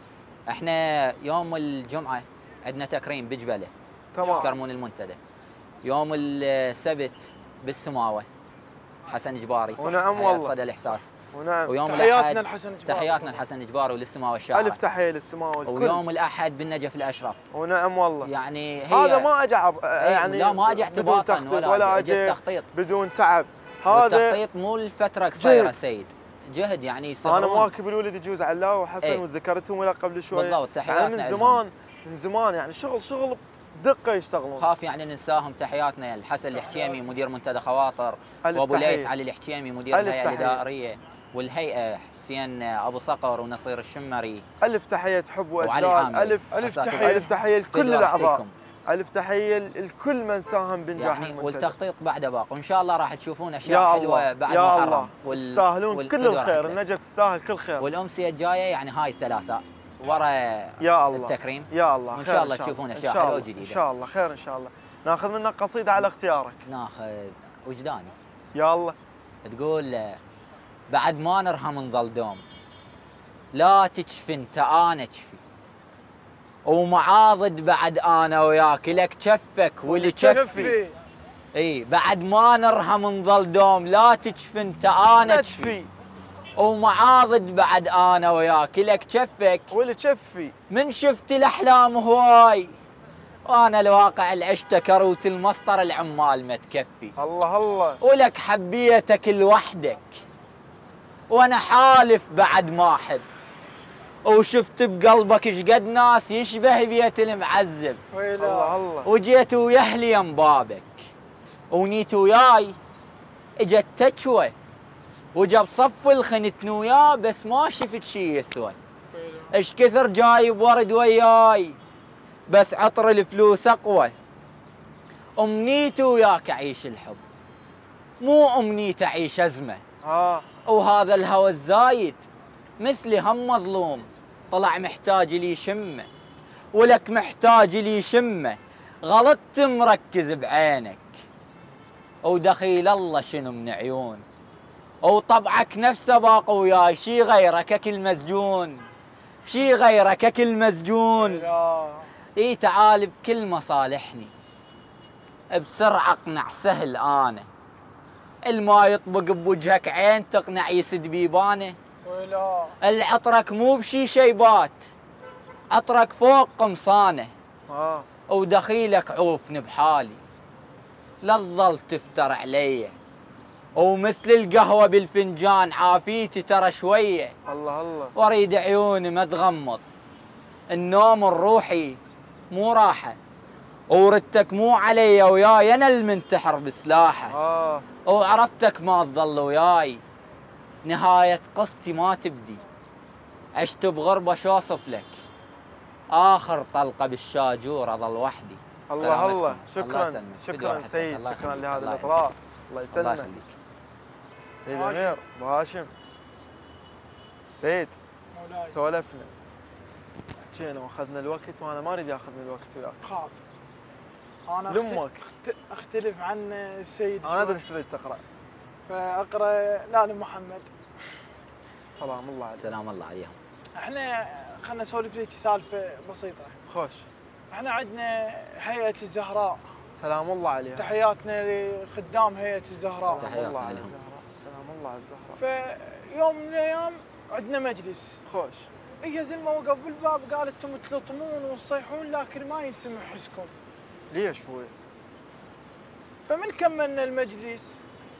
احنا يوم الجمعه عندنا تكريم بجبله
تمام.
يكرمون المنتدى. يوم السبت بالسماوه حسن جباري
ونعم
هيئة
والله.
صدى الاحساس.
ونعم.
ويوم
تحياتنا
الاحد
لحسن جبار.
تحياتنا لحسن جباري وللسماوه الشاعره.
الف تحيه للسماء والكل.
ويوم الاحد بالنجف الاشرف.
ونعم والله.
يعني هي
هذا ما اجى عب... يعني
لا ما اجى
بدون
اعتباطا
تخطيط
ولا,
ولا
اجى
اجى
تخطيط.
بدون تعب. هذا
والتخطيط مو الفتره قصيره
جهد.
سيد، جهد يعني
انا
يسهرون.
مواكب الولد يجوز علاء وحسن
إيه.
وذكرتهم ولا قبل شوي.
بالضبط، تحياتنا
يعني من
لهم.
زمان من زمان يعني شغل شغل بدقه يشتغلون.
خاف يعني ننساهم. تحياتنا لحسن الحكيمي مدير منتدى خواطر،
ألف
وابو
تحية.
ليث علي الحكيمي مدير
ألف
الهيئه
تحية.
الاداريه، والهيئه حسين ابو صقر ونصير الشمري
الف تحيه حب
وعلي
واجلال.
عامر.
الف
ألف
أساتذة.
تحية.
الف تحيه لكل
فدوة
الاعضاء.
رحتكم.
الف تحيه لكل من ساهم بنجاح
يعني
المنتدى.
والتخطيط بعد باق، وان شاء الله راح تشوفون اشياء
يا
حلوه
الله
بعد
يا
محرم.
الله
وال-
تستاهلون كل
والفدوة
الخير.
رحت لك.
النجف تستاهل كل خير.
والامسيه الجايه يعني هاي الثلاثاء ورا
يا الله
التكريم.
يا الله
وإن
خير
شاء الله تشوفون
إن
أشياء
شاء
حلوة
الله.
وجديدة.
ان شاء الله خير ان شاء الله. ناخذ منك قصيده على اختيارك.
ناخذ وجداني
يا الله.
تقول بعد ما نرهم نظل دوم، لا تكفي انت انا كفي، ومعاضد بعد انا وياك لك كفك واللي كفي. اي بعد ما نرهم نظل دوم، لا تكفي انت انا كفي،
نكفي
ومعاضد بعد انا وياك لك كفك.
واللي تشفي.
من شفت الاحلام هواي، وانا الواقع العشت كروت المسطر العمال ما تكفي،
الله الله.
ولك حبيتك لوحدك وانا حالف بعد ما احب، وشفت بقلبك ايش قد ناس يشبه بيت المعذب،
الله الله.
وجيت ويا اهلي يم بابك، ونيت وياي اجت تشوى، وجاب صف الخنتن وياه بس ما شفت شي يسوى. ايش كثر جايب ورد وياي بس عطر الفلوس اقوى، امنيتي وياك اعيش الحب مو امنيتي اعيش ازمه،
اه
وهذا الهوى الزايد مثلي هم مظلوم طلع محتاج لي شمه، ولك محتاج لي شمه، غلطت مركز بعينك، ودخيل الله شنو من عيون، وطبعك نفسه باق وياي، شي غيرك اكل مسجون، شي غيرك اكل مسجون. اي تعال بكل مصالحني، بسرعه اقنع سهل انا، الما يطبق بوجهك عين تقنع يسد بيبانه.
ولا
العطرك مو بشي شيبات، عطرك فوق قمصانه،
اه
ودخيلك عوفني بحالي، لا تظل تفتر علي، ومثل القهوه بالفنجان عافيتي ترى شويه.
الله الله.
واريد عيوني ما تغمض، النوم الروحي مو راحه، وردتك مو علي وياي انا المنتحر بسلاحه.
اه
وعرفتك ما تظل وياي، نهايه قصتي ما تبدي، عشت بغربه شو اوصف لك، اخر طلقه بالشاجور اظل وحدي.
الله الله.
سلامتكم.
شكرا
الله يسلمك.
شكرا
بدو
سيد،
الله
شكرا
يخليك.
لهذا
الله
الاطراء. الله
الله
يسلمك.
يخليك.
سيد
هاشم.
امير ابو هاشم. سيد
مولاي
سولفنا حكينا واخذنا الوقت، وانا ما اريد ياخذني الوقت وياك.
خاطر انا
لامك
أخت- اختلف عن السيد
انا ادري ايش تريد تقرا.
فاقرا لا لمحمد.
سلام الله عليك.
سلام الله عليهم.
احنا خلنا نسولف لك سالفه بسيطه.
خوش.
احنا عندنا هيئه الزهراء،
سلام الله عليها.
تحياتنا لخدام هيئه الزهراء.
سلام
تحياتنا
الله على
لهم.
الزهراء. سلام الله على الزهراء.
فيوم من الايام عندنا مجلس،
خوش.
اجى زلمه وقف بالباب قال انتم تلطمون وتصيحون لكن ما ينسمع حسكم.
ليش بوي؟
فمن كملنا المجلس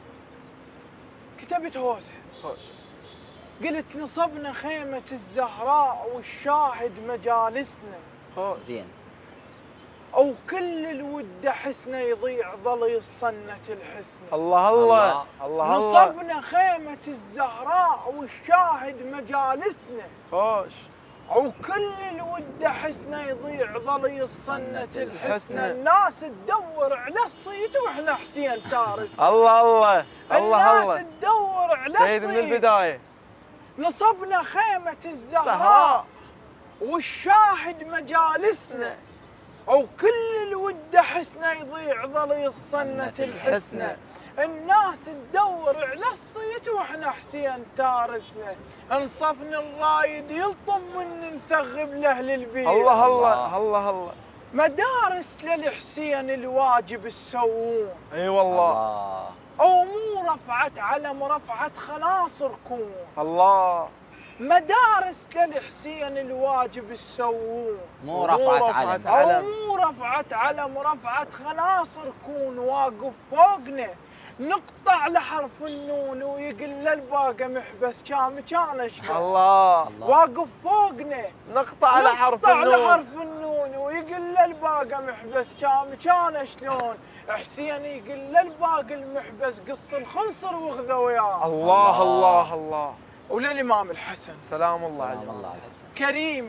كتبت هوسه،
خوش.
قلت نصبنا خيمه الزهراء والشاهد مجالسنا،
خوش.
زين.
او كل الود حسنا يضيع ظل يصنة الحسن.
الله الله. الله الله.
نصبنا خيمة الزهراء والشاهد مجالسنا،
خوش.
او كل الود حسنا يضيع ظل يصنة الحسن.
الحسن.
الناس تدور على الصيت واحنا حسين تارس.
الله الله. الله
الناس
الله.
تدور على
سيد من
الصيت.
البدايه.
نصبنا خيمة الزهراء
زهراء.
والشاهد مجالسنا، أو كل الود حسنا يضيع ظل الصنة الحسنة. الناس تدور على الصيت واحنا حسين تارسنا، انصفنا الرايد يلطم من نثغب لاهل البيت.
الله الله. الله الله.
مدارس للحسين الواجب تسوون،
اي والله.
الله.
او مو رفعت علم رفعت خلاصركم.
الله.
مدارس للحسين الواجب تسوون،
مو رفعت علم.
رفعت علم.
أو مو رفعت علم رفعت خلاصر كون واقف فوقنا، نقطع لحرف النون ويقل الباقة محبس كان كان شلون.
الله.
الله.
واقف فوقنا
نقطع على حرف
نقطع
النون.
لحرف النون ويقل الباقة محبس كان كان شلون. حسين يقل الباقي المحبس قص الخنصر واخذه وياه.
الله
الله.
الله الله.
وللإمام الحسن
سلام الله
سلام
عليه.
الله على الحسن.
كريم،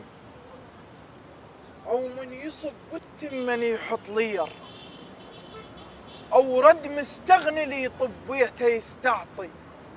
أو من يصب بالتم من يحط لير، أو رد مستغني لي طبيته يستعطي.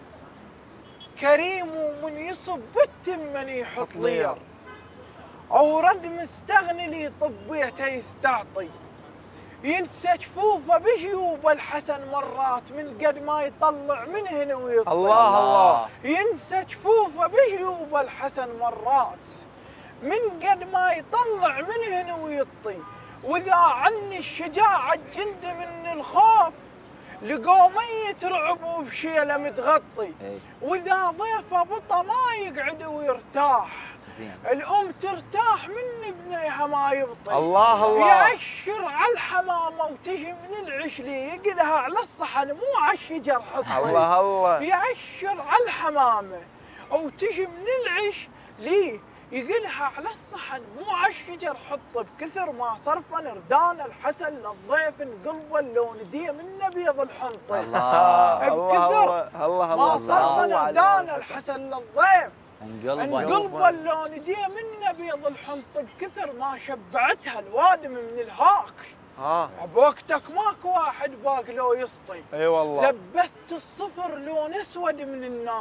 كريم ومن يصب بالتم من يحط لير، أو رد مستغني لي طبيته يستعطي. ينسى جفوفه بجيوب الحسن مرات من قد ما يطلع من هنا ويطلع.
الله الله.
ينسى جفوفه بجيوب الحسن مرات من قد ما يطلع من هنا ويطي. واذا عني الشجاعة الجند من الخوف لقوا ميت رعب بشيله متغطي.
إيه.
واذا ضيفه بطه ما يقعد ويرتاح،
زين.
الام ترتاح من ابنها ما يبطي.
الله الله.
يأشر على الحمامه وتجي من العشلي يقلها على الصحن مو على الشجر حطي.
الله الله.
يأشر على الحمامه او تجي من العش ليه يقلها على الصحن مو على الشجر حط. بكثر ما صرفا ردان الحسن للضيف انقلبه اللون دي من بيض الحنطي.
الله.
الله الله.
ما
الله.
صرفا
الله.
ردان الحسن للضيف
انقلبا.
انقلبه اللون دي من بيض الحنط. بكثر ما شبعتها الوادم من الهاك.
ها.
بوقتك ماكو واحد باق لو يسطي.
اي والله.
لبست الصفر لون اسود من النار.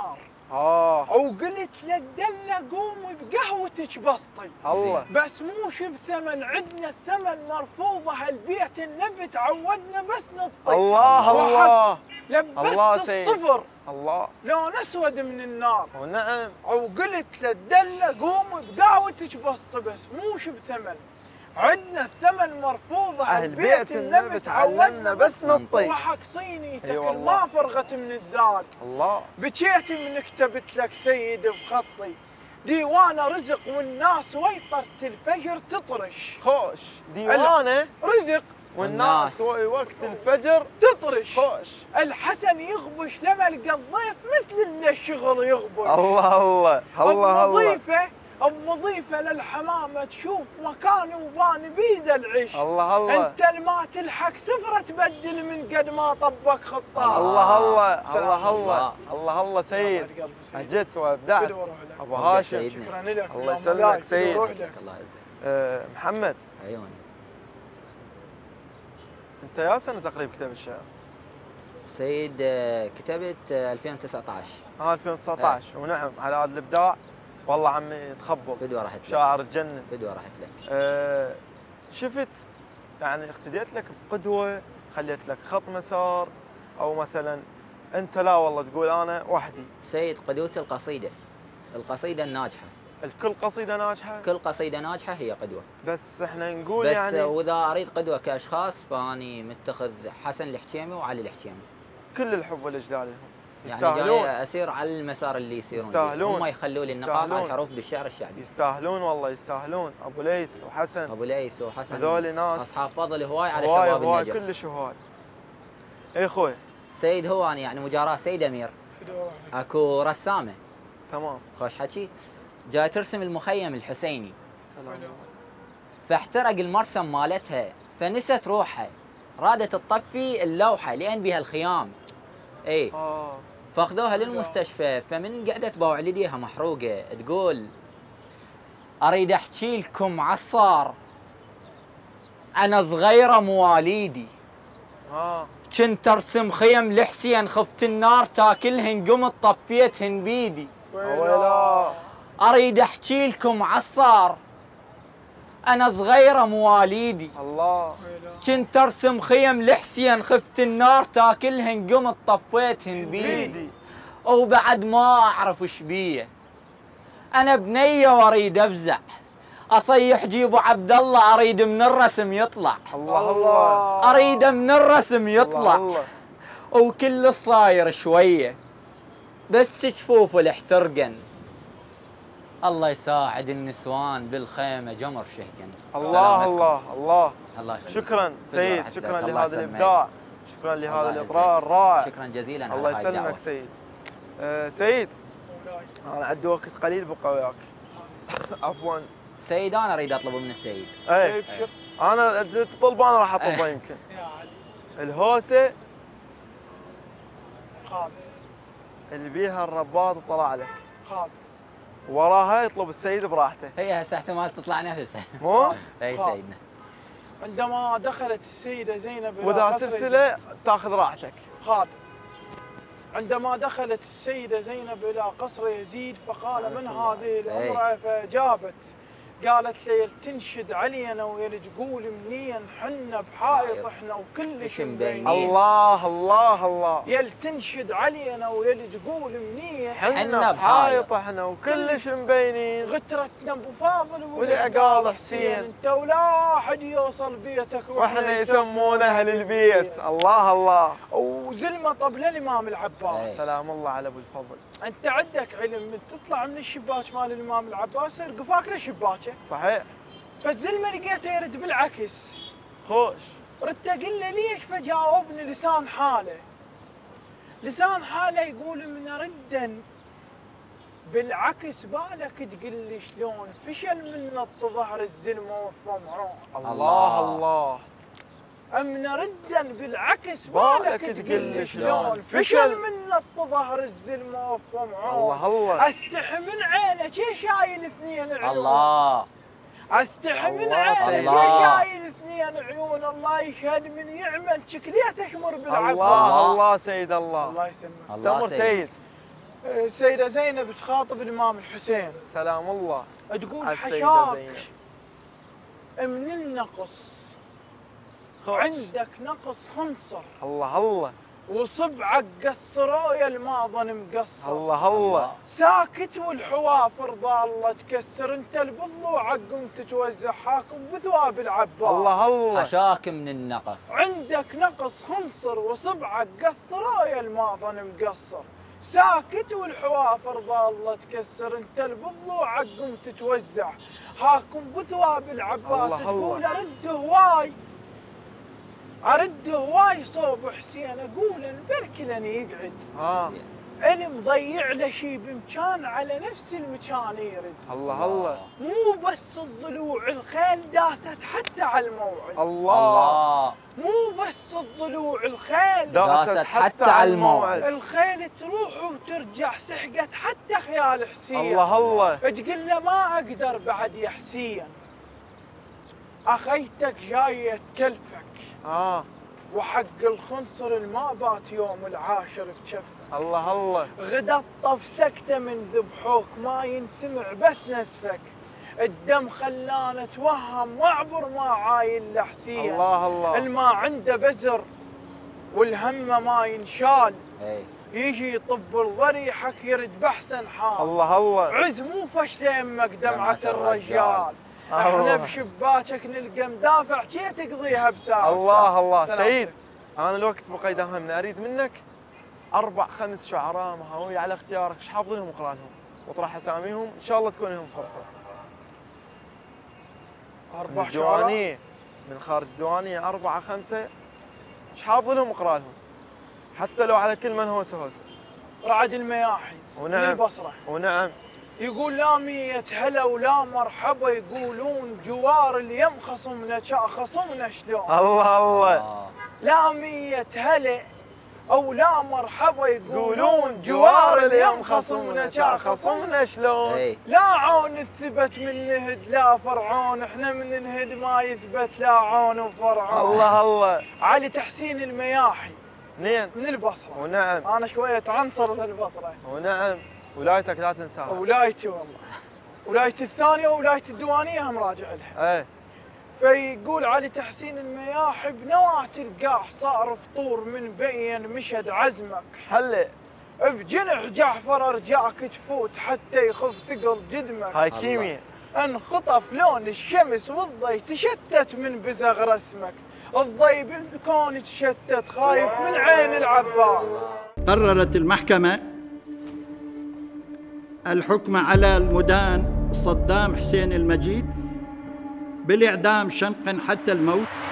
اه وقلت له الدله قومي بقهوتك بسطي
الله
بس مو شب ثمن، عندنا الثمن مرفوضه هالبيت النبي تعودنا بس نطي.
الله الله
لبست الصفر
الله
لون اسود من النار.
ونعم.
وقلت له الدله قومي بقهوتك بسطي بس مو شب ثمن، عندنا الثمن مرفوضه
اهل بيت النبي تعودنا بس نطي.
وحق صيني تكل
أيوة
ما فرغت من الزاد.
الله
بكيت من كتبت لك سيد بخطي ديوانه رزق والناس ويطرت الفجر تطرش.
خوش ديوانه
رزق
والناس وقت الفجر
تطرش.
خوش
الحسن يغبش لما لقى الضيف مثل اللي الشغل يغبش.
الله الله الله الله.
مضيفه مضيفه للحمامه تشوف مكاني وباني بيد العيش.
الله الله.
انت الما تلحق سفره تبدل من قد ما طبق خطه.
الله الله
سلام.
الله الله الله الله سيد. اجت وابدعت ابو هاشم.
شكرا لك.
الله يسلمك سيد.
الله يعزك.
أه محمد
عيوني.
انت يا سنه تقريبا كتاب الشعر؟
سيد آه، كتبت آه، ألفين وتسعة عشر.
اه ألفين وتسعة عشر. ونعم على هذا الابداع والله عمي تخبل.
فدوه راحت لك.
شاعر تجنن.
فدوه راحت لك.
أه شفت يعني اقتديت لك بقدوه خليت لك خط مسار او مثلا انت لا والله تقول انا وحدي؟
سيد قدوتي القصيده، القصيده الناجحه.
الكل قصيده ناجحه؟
كل قصيده ناجحه هي قدوه.
بس احنا نقول
بس
يعني
واذا اريد قدوه كاشخاص فاني متخذ حسن الحكيمي وعلي الحكيمي.
كل الحب والاجلال لهم.
يعني
يستاهلون.
جاي اسير على المسار اللي يسيرون
يستاهلون.
هم يخلوا لي النقاط على الحروف بالشعر الشعبي.
يستاهلون والله يستاهلون. ابو ليث وحسن
ابو ليث وحسن
هذول ناس
اصحاب فضل هواي على
هواي
شباب
هواي
النجف.
كلش هواي. اي اخوي
سيد هواني يعني مجاراه سيد امير اكو رسامه
تمام
خوش حكي جاي ترسم المخيم الحسيني.
سلام.
فاحترق المرسم مالتها فنست روحها، رادت تطفي اللوحه لان بها الخيام. اي
اه
فاخذوها للمستشفى، فمن قعدت بوالديها محروقه تقول اريد احكي لكم عالصار انا صغيره مواليدي
اه
كنت ارسم خيم لحسين خفت النار تاكلهن قمت طفيتهن بيدي.
ويلا
اريد احكي لكم عالصار انا صغيره مواليدي
الله.
كنت ارسم خيم لحسين خفت النار تاكلهن قمت طفيتهن بيدي.
بيدي
وبعد ما اعرف ايش بيه انا بنيه واريد افزع اصيح جيبوا عبد الله اريد من الرسم يطلع.
الله الله.
اريد من الرسم يطلع.
الله
وكل الصاير شويه بس جفوف الاحترقن الله يساعد النسوان بالخيمه جمر شهقن.
الله الله الله.
الله يخليك.
شكرا سيد.
راحت
شكرا
لك. الله
لهذا
يسلمك.
الابداع. شكرا
الله
لهذا
يعزك.
الاطراء الرائع.
شكرا جزيلا على
الله
هاي الدعوة.
يسلمك سيد. آه سيد انا عندي وقت قليل بقى وياك. عفوا
سيد انا اريد اطلب من السيد.
اي انا تطلب انا راح اطلبه يمكن. الهوسه
خالد
اللي بيها الرباط طلع لك
خالد
وراها يطلب السيد براحته.
هي هسه احتمال تطلع نفسها.
مو؟
اي سيدنا.
عندما دخلت السيدة زينب إلى
واذا
قصر
سلسله تاخذ راحتك.
خالد عندما دخلت السيدة زينب إلى قصر يزيد فقال من هذه الامرأة فأجابت قالت لي يل تنشد علينا ويل تقول منين حنا بحائط احنا وكل شيء مبينين.
الله الله الله.
يل تنشد علينا ويل تقول منين
حنا بحائط احنا وكل شيء مبينين.
غترتنا ابو فاضل
والعقال حسين
انت ولا احد يوصل بيتك
واحنا يسمونه اهل البيت. الله الله.
وزلمه طب للامام العباس.
سلام الله على ابو الفضل.
انت عندك علم من تطلع من الشباك مال الامام العباس يصير قفاك لشباكه.
صحيح.
فالزلمه لقيته يرد بالعكس.
خوش.
ردت اقول له ليش؟ فجاوبني لسان حاله. لسان حاله يقول من ردا بالعكس بالك تقول لي شلون فشل من ظهر الزلمه وفمعون.
الله الله.
أمن ردا بالعكس بالك تقول لي شلون فشل من ظهر الزلمه وفمعون.
الله الله.
استحي من عينك يا شايل اثنين عيون.
الله.
استحي من عينك يا شايل اثنين عيون. الله يشهد من يعمل شكليه تشمر بالعقل.
الله الله سيد الله.
الله يسلمك.
استمر سيد.
السيدة زينب تخاطب الإمام الحسين،
سلام الله
تقول
على السيدة
حشاك
زينب.
من النقص،
خوش.
عندك نقص خنصر،
الله الله
وصبعك قصروا يا الماظن مقصر،
الله الله
ساكت والحوافر ضالة تكسر، انت البضلوع قمت تتوزع حاكم بثواب العباس.
الله الله
حشاك من النقص،
عندك نقص خنصر وصبعك قصروا يا الماظن مقصر، ساكت والحوافر ضالة تكسر، انت البضلوع قمت تتوزع حاكم بثواب العباس.
الله
تقول
الله.
ارد هواي ارد هواي صوب حسين، اقول البرك لن يقعد،
اه
اللي مضيع له شي بمكان على نفس المكان يرد.
الله الله
مو بس الضلوع الخيل داست حتى على الموعد،
الله
الله
مو بس الضلوع الخيل
داست حتى على الموعد.
الخيل تروح وترجع سحقت حتى خيال حسين.
الله الله
تقول له ما اقدر بعد يا حسين، اخيتك جايه تكلفك،
اه
وحق الخنصر الما بات يوم العاشر بشفك.
الله الله
غدا الطف سكته من ذبحوك، ما ينسمع بس نسفك، الدم خلانا اتوهم واعبر ما عاين لحسين.
الله الله
الما عنده بزر والهم ما ينشال،
اي
يجي يطب الضريحك يرد باحسن حال.
الله الله
عز مو فشله يمك دمعه
دمعة
الرجال، احنا
الله.
بشباكك نلقى مدافع كي تقضيها بساعه.
الله الله
سلام.
سيد، انا الوقت بقى يداهمنا، اريد منك اربع خمس شعراء مهاوي على اختيارك، ايش حافظينهم اقرا لهم واطرح اساميهم، ان شاء الله تكون لهم فرصه.
اربع
من
شعراء
الديوانيه، من خارج الديوانيه اربعه خمسه، ايش حافظ لهم اقرا لهم، حتى لو على كل من هوسه هوسه.
رعد المياحي من
ونعم
البصره،
ونعم
يقول لا مية هلا ولا مرحبا، يقولون جوار اليم خصمنا خصمنا شلون.
الله الله
آه.
لا مية هلا او لا مرحبا، يقولون جوار اليم خصمنا خصمنا
شلون.
اي
لا عون الثبت من نهد لا فرعون، احنا من نهد ما يثبت لا عون وفرعون.
الله الله
علي تحسين المياحي
اثنين
من البصره،
ونعم
انا شويه عنصر للبصره،
ونعم ولايتك لا تنساها.
ولايتي والله ولايتي الثانيه ولايه الديوانيه هم راجع لها.
ايه
فيقول علي تحسين المياحي بنواة القاع صار فطور من بين مشهد عزمك،
هلا
بجنح جعفر ارجعك تفوت حتى يخف ثقل جدمك،
هاي كيمياء.
انخطف لون الشمس والضي تشتت من بزغ رسمك، الضي بالكون تشتت خايف من عين العباس.
قررت المحكمة الحكم على المدان صدام حسين المجيد بالإعدام شنقا حتى الموت